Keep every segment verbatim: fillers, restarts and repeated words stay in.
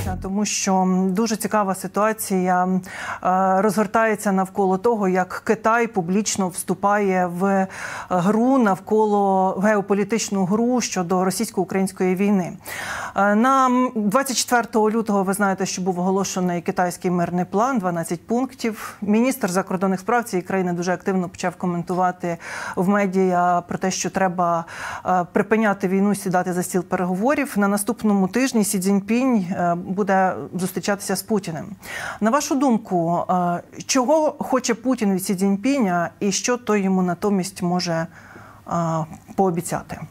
сподіваюся, тому що дуже цікава ситуація розгортається навколо того, як Китай публічно вступає в гру навколо геополітичну гру щодо російсько-української війни. На двадцять четвертого лютого, ви знаєте, що був оголошений китайський мирний план, дванадцять пунктів. Міністр закордонних справ цієї країни дуже активно почав коментувати в медіа про те, що треба припиняти війну, сідати за стіл переговорів. На наступному тижні Сі Цзіньпінь буде зустрічатися з Путіним. На вашу думку, чого хоче Путін від Сі Цзіньпіня і що той йому натомість може пообіцяти?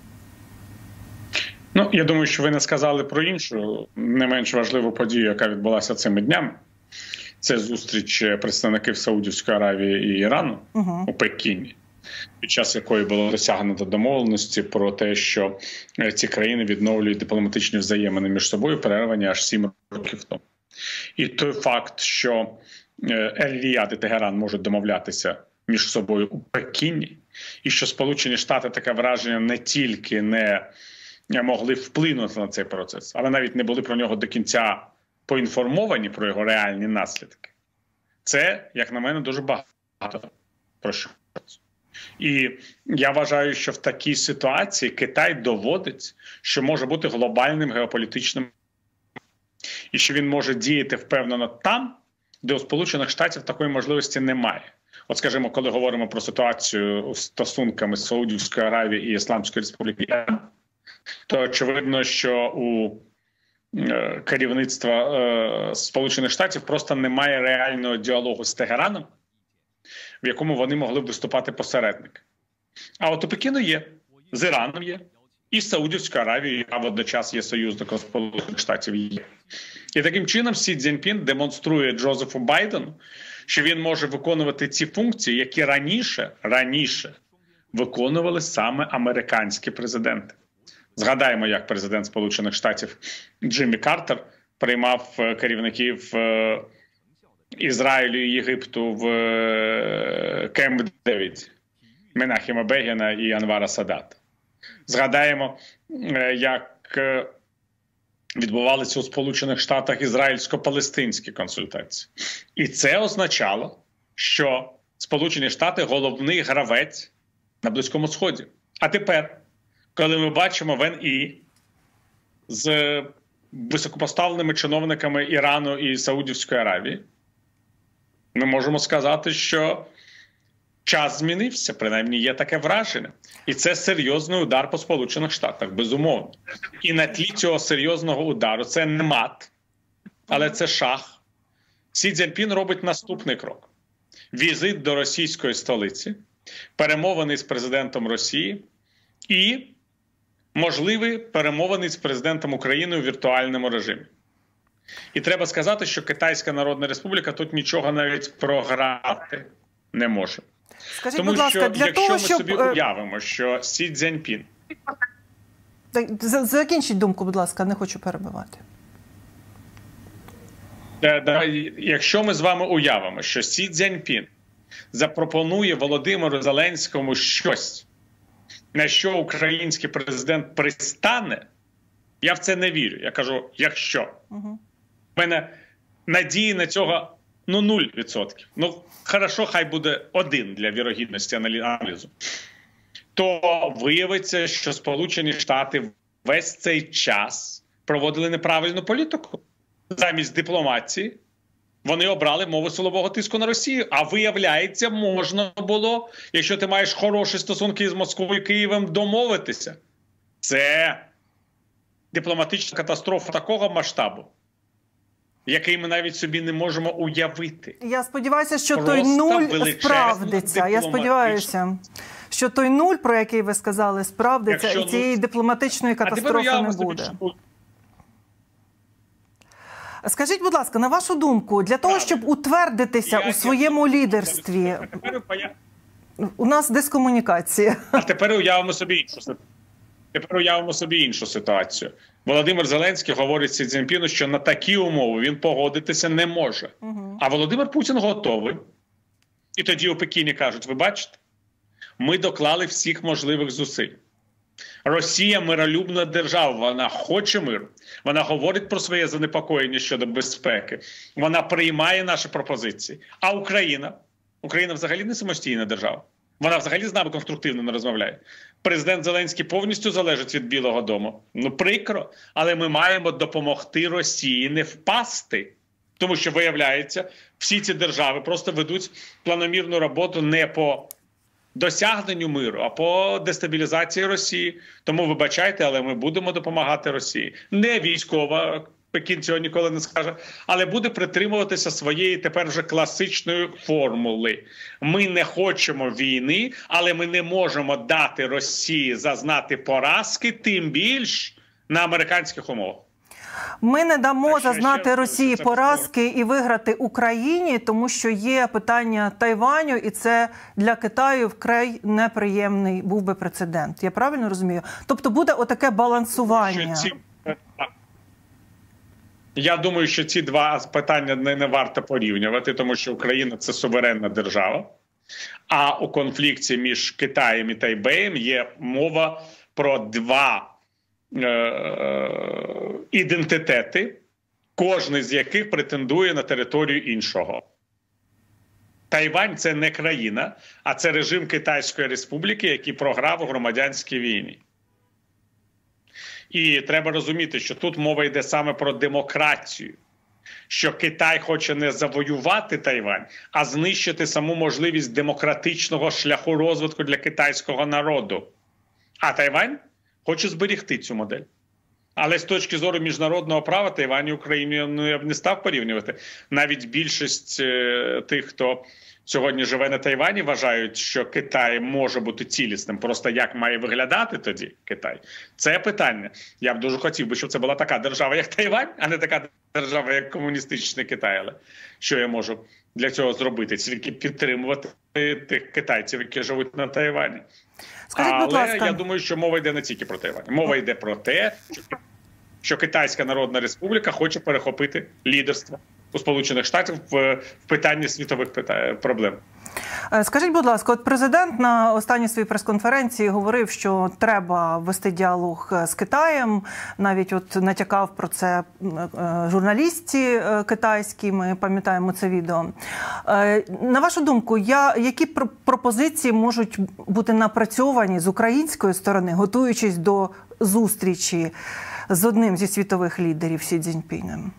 Ну, я думаю, що ви не сказали про іншу, не менш важливу подію, яка відбулася цими днями. Це зустріч представників Саудівської Аравії і Ірану угу. у Пекіні, під час якої було досягнуто домовленості про те, що ці країни відновлюють дипломатичні взаємини між собою, перервані аж сім років тому. І той факт, що Ель-Ріяд і Тегеран можуть домовлятися між собою у Пекіні, і що Сполучені Штати, таке враження, не тільки не могли вплинути на цей процес, але навіть не були про нього до кінця поінформовані про його реальні наслідки. Це, як на мене, дуже багато про що. І я вважаю, що в такій ситуації Китай доводить, що може бути глобальним геополітичним, і що він може діяти впевнено там, де у Сполучених Штатів такої можливості немає. От, скажімо, коли говоримо про ситуацію з стосунками з Саудівською Аравією і Ісламською Республікою, то очевидно, що у керівництва е, Сполучених Штатів просто немає реального діалогу з Тегераном, в якому вони могли б виступати посередники. А от у Пекіну є, з Іраном є, і з Саудівською Аравією, а водночас є союзником Сполучених Штатів є. І таким чином Сі Цзіньпін демонструє Джозефу Байдену, що він може виконувати ці функції, які раніше, раніше виконували саме американські президенти. Згадаємо, як президент Сполучених Штатів Джиммі Картер приймав керівників Ізраїлю і Єгипту в Кемп-Девіді, Менахема Бегіна і Анвара Садата. Згадаємо, як відбувалися у Сполучених Штатах ізраїльсько-палестинські консультації. І це означало, що Сполучені Штати – головний гравець на Близькому Сході. А тепер, коли ми бачимо в Ен І з високопоставленими чиновниками Ірану і Саудівської Аравії, ми можемо сказати, що час змінився, принаймні є таке враження. І це серйозний удар по Сполучених Штатах, безумовно. І на тлі цього серйозного удару, це не мат, але це шах, Сі Цзіньпін робить наступний крок. Візит до російської столиці, перемовини з президентом Росії і можливі перемовини з президентом України у віртуальному режимі. І треба сказати, що Китайська Народна Республіка тут нічого навіть програти не може. Скажіть, Тому будь ласка, що, для якщо того, ми щоб... собі уявимо, що Сі Цзіньпін... Закінчіть думку, будь ласка, не хочу перебивати. Якщо ми з вами уявимо, що Сі Цзіньпін запропонує Володимиру Зеленському щось, на що український президент пристане, я в це не вірю. Я кажу, якщо. Угу. У мене надії на цього, ну, нуль відсотків. Ну, хорошо, хай буде один для вірогідності аналізу. То виявиться, що Сполучені Штати весь цей час проводили неправильну політику. Замість дипломатії вони обрали мову силового тиску на Росію. А виявляється, можна було, якщо ти маєш хороші стосунки з Москвою і Києвом, домовитися. Це дипломатична катастрофа такого масштабу, який ми навіть собі не можемо уявити. Я сподіваюся, що Просто той нуль справдиться. Я сподіваюся, що той нуль, про який ви сказали, справдиться, якщо і цієї нуль... дипломатичної катастрофи не буде. Собі... Скажіть, будь ласка, на вашу думку, для того, щоб утвердитися я, у своєму я... лідерстві, я... у нас дискомунікація. А тепер уявимо собі іншу ситуацію. Тепер уявимо собі іншу ситуацію. Володимир Зеленський говорить Сі Цзіньпіну, що на такі умови він погодитися не може. Угу. А Володимир Путін готовий. І тоді у Пекіні кажуть, ви бачите, ми доклали всіх можливих зусиль. Росія миролюбна держава, вона хоче миру, вона говорить про своє занепокоєння щодо безпеки, вона приймає наші пропозиції. А Україна? Україна взагалі не самостійна держава. Вона взагалі з нами конструктивно не розмовляє. Президент Зеленський повністю залежить від Білого дому. Ну, прикро, але ми маємо допомогти Росії не впасти. Тому що, виявляється, всі ці держави просто ведуть планомірну роботу не по досягненню миру, а по дестабілізації Росії. Тому, вибачайте, але ми будемо допомагати Росії. Не військова, Пекін цього ніколи не скаже, але буде притримуватися своєї тепер вже класичної формули. Ми не хочемо війни, але ми не можемо дати Росії зазнати поразки, тим більш на американських умовах. Ми не дамо Так, зазнати ще, Росії це поразки і виграти Україні, тому що є питання Тайваню, і це для Китаю вкрай неприємний був би прецедент. Я правильно розумію? Тобто буде отаке балансування. Ці... Я думаю, що ці два питання не, не варто порівнювати, тому що Україна – це суверенна держава, а у конфлікті між Китаєм і Тайбеєм є мова про два ідентитети, кожен з яких претендує на територію іншого. Тайвань – це не країна, а це режим Китайської Республіки, який програв у громадянській війні. І треба розуміти, що тут мова йде саме про демократію, що Китай хоче не завоювати Тайвань, а знищити саму можливість демократичного шляху розвитку для китайського народу. А Тайвань хоче зберегти цю модель. Але з точки зору міжнародного права Тайвань і Україну ну, я б не став порівнювати. Навіть більшість е, тих, хто сьогодні живе на Тайвані, вважають, що Китай може бути цілісним. Просто як має виглядати тоді Китай? Це питання. Я б дуже хотів би, щоб це була така держава, як Тайвань, а не така держава, як комуністичний Китай. Але що я можу для цього зробити? Тільки підтримувати тих китайців, які живуть на Тайвані. Скажіть, будь Але ласка. я думаю, що мова йде не тільки про Тайвань. Мова йде про те, що Китайська Народна Республіка хоче перехопити лідерство у Сполучених Штатів в питанні світових питань, проблем. Скажіть, будь ласка, от президент на останній своїй прес-конференції говорив, що треба вести діалог з Китаєм, навіть от натякав про це журналісті китайські, ми пам'ятаємо це відео. На вашу думку, я, які пропозиції можуть бути напрацьовані з української сторони, готуючись до зустрічі з одним зі світових лідерів Сі Цзіньпінем?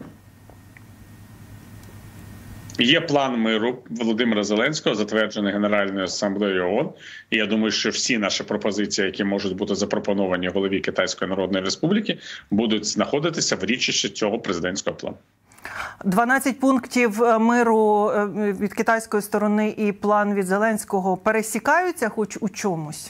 Є план миру Володимира Зеленського, затверджений Генеральною асамблеєю ООН. І я думаю, що всі наші пропозиції, які можуть бути запропоновані голові Китайської Народної Республіки, будуть знаходитися в річищі цього президентського плану. дванадцять пунктів миру від китайської сторони і план від Зеленського пересікаються хоч у чомусь?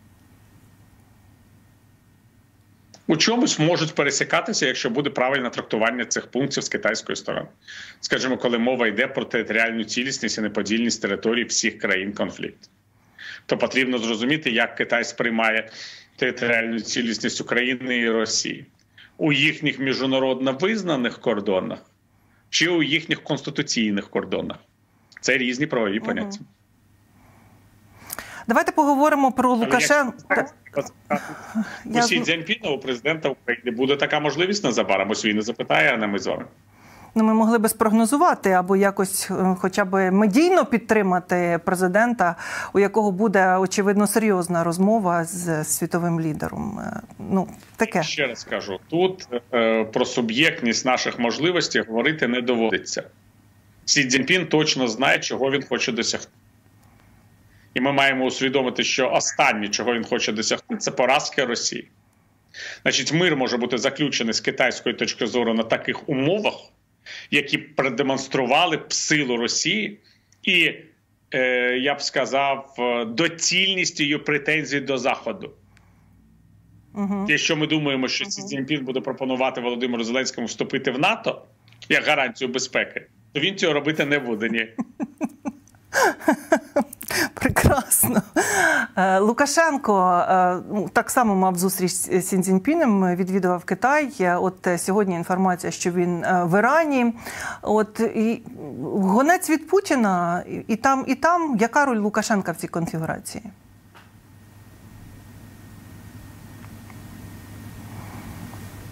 У чомусь можуть пересікатися, якщо буде правильне трактування цих пунктів з китайської сторони. Скажімо, коли мова йде про територіальну цілісність і неподільність територій всіх країн конфлікту. То потрібно зрозуміти, як Китай сприймає територіальну цілісність України і Росії. У їхніх міжнародно визнаних кордонах чи у їхніх конституційних кордонах. Це різні правові угу. поняття. Давайте поговоримо про Лукашенка. У Сі Цзіньпіна, у президента України, буде така можливість незабаром. Ось він і запитає, а не ми з вами. Ну, ми могли би спрогнозувати або якось хоча б медійно підтримати президента, у якого буде, очевидно, серйозна розмова з світовим лідером. Ну, таке. Ще раз кажу, тут е, про суб'єктність наших можливостей говорити не доводиться. Сі Цзіньпін точно знає, чого він хоче досягти. І ми маємо усвідомити, що останнє, чого він хоче досягти, це поразка Росії. Значить, мир може бути заключений з китайської точки зору на таких умовах, які продемонстрували б силу Росії і, е, я б сказав, доцільність її претензій до Заходу. Угу. Якщо ми думаємо, що Сі Цзіньпін буде пропонувати Володимиру Зеленському вступити в НАТО як гарантію безпеки, то він цього робити не буде, ні. Прекрасно. Лукашенко так само мав зустріч з Сі Цзіньпінем, відвідував Китай. От сьогодні інформація, що він в Ірані. От і гонець від Путіна і там, і там. Яка роль Лукашенка в цій конфігурації?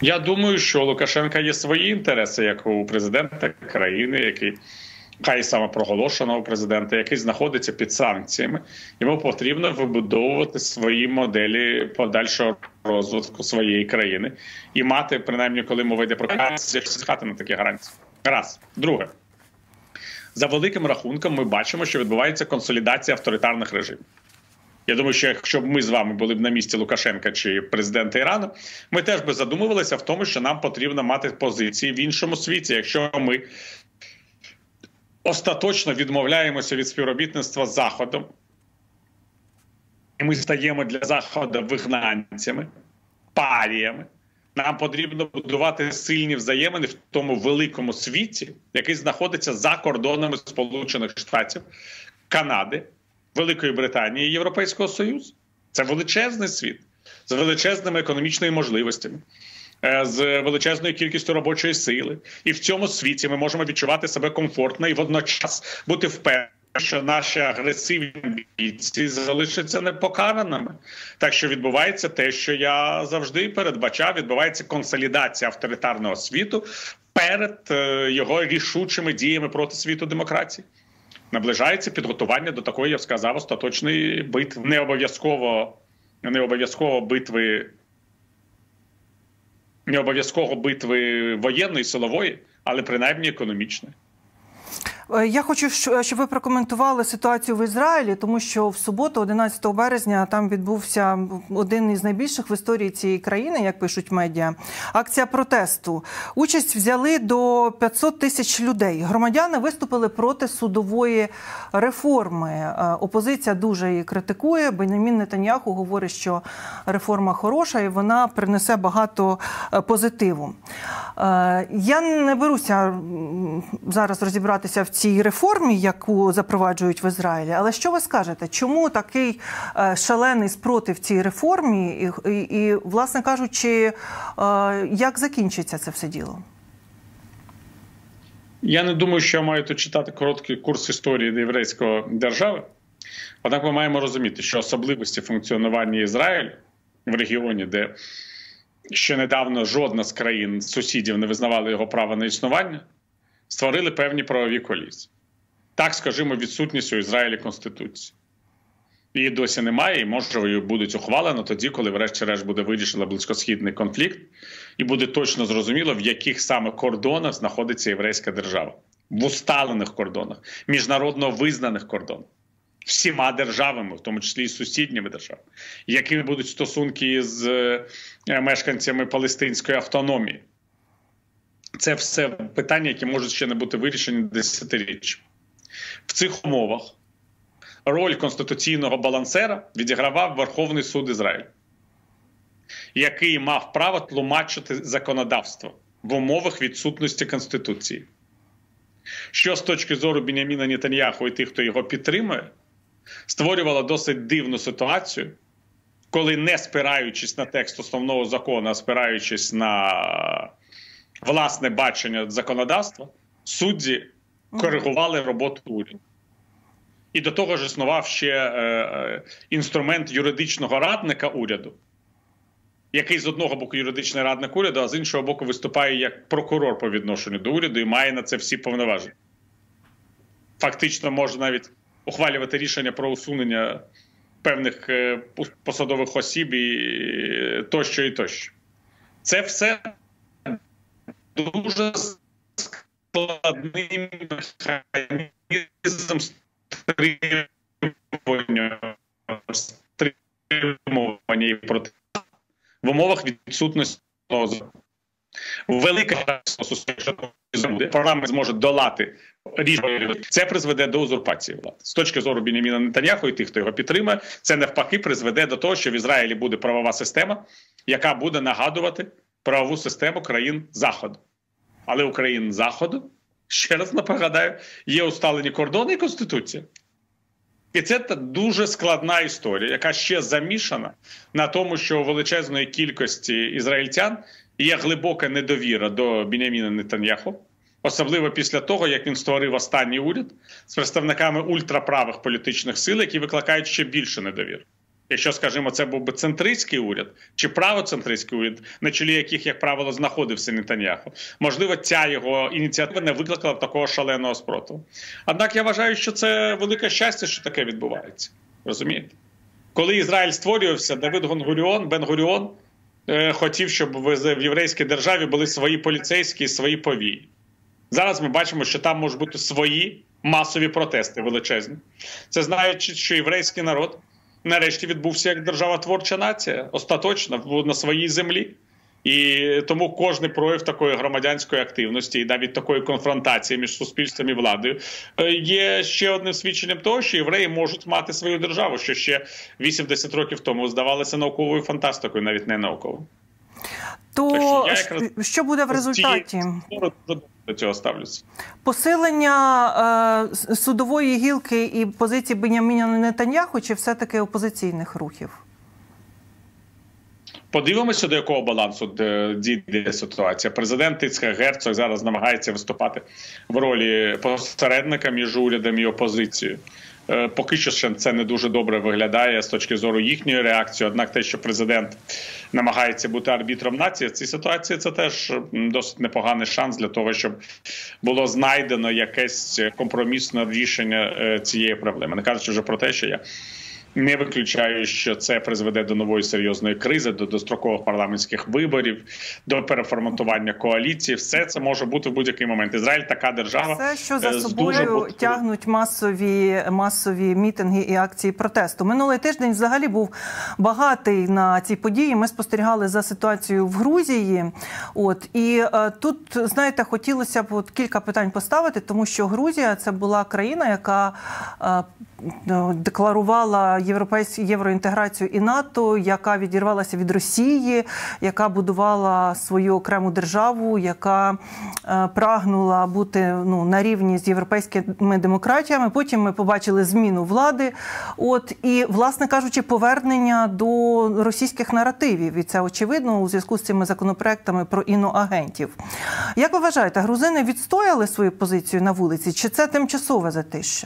Я думаю, що у Лукашенка є свої інтереси, як у президента країни, який хай самопроголошеного президента, який знаходиться під санкціями. Йому потрібно вибудовувати свої моделі подальшого розвитку своєї країни і мати, принаймні, коли мова йде про гарантії, чекати на такі гарантії. Раз. Друге. За великим рахунком ми бачимо, що відбувається консолідація авторитарних режимів. Я думаю, що якщо б ми з вами були б на місці Лукашенка чи президента Ірану, ми теж би задумувалися в тому, що нам потрібно мати позиції в іншому світі, якщо ми остаточно відмовляємося від співробітництва з Заходом, і ми стаємо для Заходу вигнанцями, паріями. Нам потрібно будувати сильні взаємини в тому великому світі, який знаходиться за кордонами Сполучених Штатів, Канади, Великої Британії і Європейського Союзу. Це величезний світ з величезними економічними можливостями, з величезною кількістю робочої сили. І в цьому світі ми можемо відчувати себе комфортно і водночас бути впевнені, що наші агресивні амбіції залишаться непокараними. Так що відбувається те, що я завжди передбачав, відбувається консолідація авторитарного світу перед його рішучими діями проти світу демократії. Наближається підготування до такої, я б сказав, остаточної битви. Не обов'язково, не обов'язково битви, не обов'язково битви воєнної, силової, але принаймні економічної. Я хочу, щоб ви прокоментували ситуацію в Ізраїлі, тому що в суботу, одинадцятого березня, там відбувся один із найбільших в історії цієї країни, як пишуть медіа, акція протесту. Участь взяли до п'ятсот тисяч людей. Громадяни виступили проти судової реформи. Опозиція дуже її критикує. Бенjamін Нетаньяху говорить, що реформа хороша і вона принесе багато позитиву. Я не беруся зараз розібратися в цій реформі, яку запроваджують в Ізраїлі. Але що ви скажете? Чому такий шалений спротив цій реформі? І, і, і власне кажучи, як закінчиться це все діло? Я не думаю, що я маю тут читати короткий курс історії єврейської держави. Однак ми маємо розуміти, що особливості функціонування Ізраїлю в регіоні, де ще недавно жодна з країн сусідів не визнавала його права на існування, створили певні правові колізії. Так, скажімо, відсутність у Ізраїлі Конституції. Її досі немає, і, може, будуть ухвалено тоді, коли врешті-решт буде вирішено близькосхідний конфлікт, і буде точно зрозуміло, в яких саме кордонах знаходиться єврейська держава. В усталених кордонах, міжнародно визнаних кордонах. Всіма державами, в тому числі і сусідніми державами. Якими будуть стосунки з мешканцями палестинської автономії. Це все питання, які можуть ще не бути вирішені десятиріччями. В цих умовах роль конституційного балансера відігравав Верховний суд Ізраїлю, який мав право тлумачити законодавство в умовах відсутності Конституції. Що з точки зору Бенjamіна Нетаньяху і тих, хто його підтримує, створювало досить дивну ситуацію, коли, не спираючись на текст основного закону, а спираючись на власне бачення законодавства, судді коригували роботу уряду. І до того ж існував ще е, е, інструмент юридичного радника уряду, який з одного боку юридичний радник уряду, а з іншого боку виступає як прокурор по відношенню до уряду і має на це всі повноваження. Фактично може навіть ухвалювати рішення про усунення певних е, посадових осіб і тощо і тощо. Це все дуже складний механізм стримування і протидії в умовах відсутності велика парламент зможе долати рішення. Це призведе до узурпації влади. З точки зору Бенjamіна Нетаньяху і тих, хто його підтримує, це навпаки призведе до того, що в Ізраїлі буде правова система, яка буде нагадувати правову систему країн Заходу. Але у країн Заходу, ще раз нагадаю, є усталені кордони і Конституція. І це дуже складна історія, яка ще замішана на тому, що у величезної кількості ізраїльтян є глибока недовіра до Бенjamіна Нетаньяху, особливо після того, як він створив останній уряд з представниками ультраправих політичних сил, які викликають ще більше недовіри. Якщо, скажімо, це був би центристський уряд чи правоцентристський уряд, на чолі яких, як правило, знаходився Нетаньяху, можливо, ця його ініціатива не викликала б такого шаленого спротиву. Однак я вважаю, що це велике щастя, що таке відбувається. Розумієте? Коли Ізраїль створювався, Давид Бен-Гуріон, Бен-Гуріон е, хотів, щоб в єврейській державі були свої поліцейські і свої повії. Зараз ми бачимо, що там можуть бути свої масові протести величезні. Це знаючи, що єврейський народ нарешті відбувся як державотворча нація, остаточно, на своїй землі. І тому кожний прояв такої громадянської активності і навіть такої конфронтації між суспільством і владою є ще одним свідченням того, що євреї можуть мати свою державу, що ще вісімдесят років тому здавалося науковою фантастикою, навіть не науковою. То якраз... що буде в результаті? До цього ставлюся. Посилення е, судової гілки і позиції Беньяміна Нетаньяху чи все-таки опозиційних рухів? Подивимося, до якого балансу дійде ситуація. Президент Іцхак Герцог зараз намагається виступати в ролі посередника між урядом і опозицією. Поки що ще це не дуже добре виглядає з точки зору їхньої реакції, однак те, що президент намагається бути арбітром нації, в цій ситуації це теж досить непоганий шанс для того, щоб було знайдено якесь компромісне рішення цієї проблеми. Не кажучи вже про те, що я не виключаю, що це призведе до нової серйозної кризи, до дострокових парламентських виборів, до переформатування коаліції. Все це може бути в будь-який момент. Ізраїль така держава. Все, що за собою тягнуть масові, масові мітинги і акції протесту. Минулий тиждень взагалі був багатий на ці події. Ми спостерігали за ситуацією в Грузії. От, і е, тут, знаєте, хотілося б от кілька питань поставити, тому що Грузія – це була країна, яка е, декларувала європейську євроінтеграцію і НАТО, яка відірвалася від Росії, яка будувала свою окрему державу, яка е, прагнула бути ну, на рівні з європейськими демократіями. Потім ми побачили зміну влади. От, і, власне кажучи, повернення до російських наративів. І це очевидно у зв'язку з цими законопроектами про іноагентів. Як ви вважаєте, грузини відстояли свою позицію на вулиці? Чи це тимчасове затища?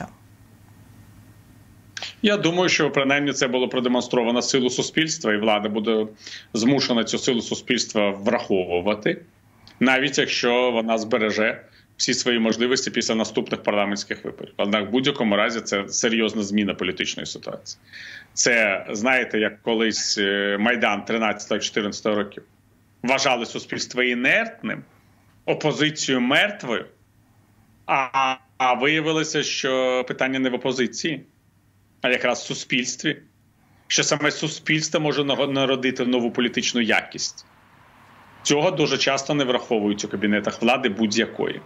Я думаю, що принаймні це було продемонстровано силу суспільства, і влада буде змушена цю силу суспільства враховувати, навіть якщо вона збереже всі свої можливості після наступних парламентських виборів. Однак в будь-якому разі це серйозна зміна політичної ситуації. Це, знаєте, як колись Майдан тринадцятого-чотирнадцятого років вважали суспільство інертним, опозицію мертвою, а, а виявилося, що питання не в опозиції, а якраз в суспільстві, що саме суспільство може народити нову політичну якість. Цього дуже часто не враховують у кабінетах влади будь-якої.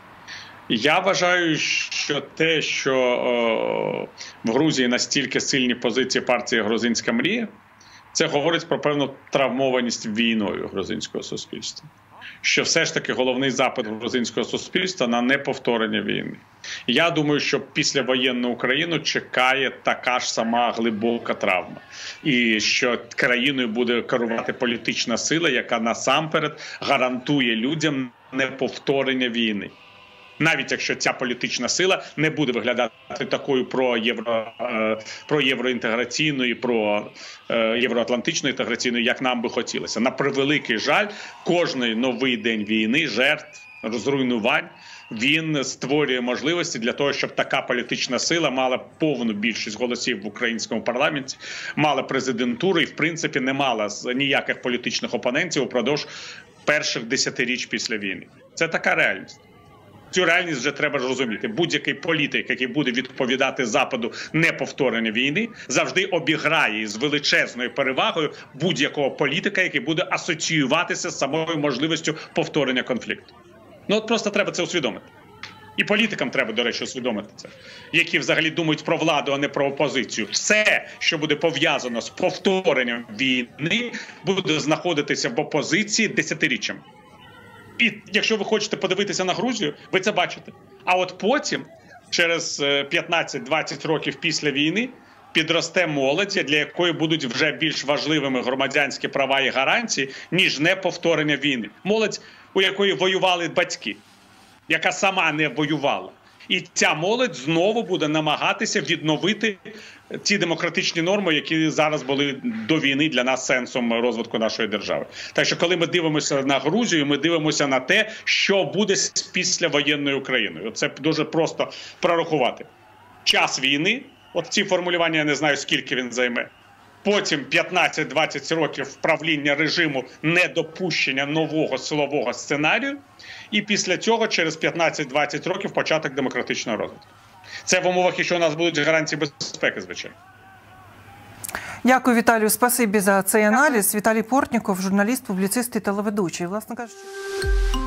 Я вважаю, що те, що о, в Грузії настільки сильні позиції партії «Грузинська мрія», це говорить про певну травмованість війною грузинського суспільства. Що все ж таки головний запит грузинського суспільства на неповторення війни. Я думаю, що післявоєнну Україну чекає така ж сама глибока травма. І що країною буде керувати політична сила, яка насамперед гарантує людям неповторення війни. Навіть якщо ця політична сила не буде виглядати такою про-євро, про-євроінтеграційною, про євроатлантичною інтеграційною, як нам би хотілося. На превеликий жаль, кожний новий день війни, жертв, розруйнувань, він створює можливості для того, щоб така політична сила мала повну більшість голосів в українському парламенті, мала президентуру і, в принципі, не мала ніяких політичних опонентів упродовж перших десятиріч після війни. Це така реальність. Цю реальність вже треба розуміти. Будь-який політик, який буде відповідати Западу неповторення війни, завжди обіграє з величезною перевагою будь-якого політика, який буде асоціюватися з самою можливістю повторення конфлікту. Ну от просто треба це усвідомити. І політикам треба, до речі, усвідомити це, які взагалі думають про владу, а не про опозицію. Все, що буде пов'язано з повторенням війни, буде знаходитися в опозиції десятиріччями. І якщо ви хочете подивитися на Грузію, ви це бачите. А от потім, через п'ятнадцять-двадцять років після війни, підросте молодь, для якої будуть вже більш важливими громадянські права і гарантії, ніж неповторення війни. Молодь, у якої воювали батьки, яка сама не воювала. І ця молодь знову буде намагатися відновити ті демократичні норми, які зараз були до війни для нас сенсом розвитку нашої держави. Так що, коли ми дивимося на Грузію, ми дивимося на те, що буде з післявоєнною Україною. Це дуже просто прорахувати. Час війни, от ці формулювання, я не знаю, скільки він займе. Потім п'ятнадцять-двадцять років правління режиму недопущення нового силового сценарію. І після цього, через п'ятнадцять-двадцять років, початок демократичного розвитку. Це в умовах, якщо у нас будуть гарантії безпеки, звичайно. Дякую, Віталію. Спасибі за цей аналіз. Віталій Портніков, журналіст, публіцист і телеведучий. Власне кажучи...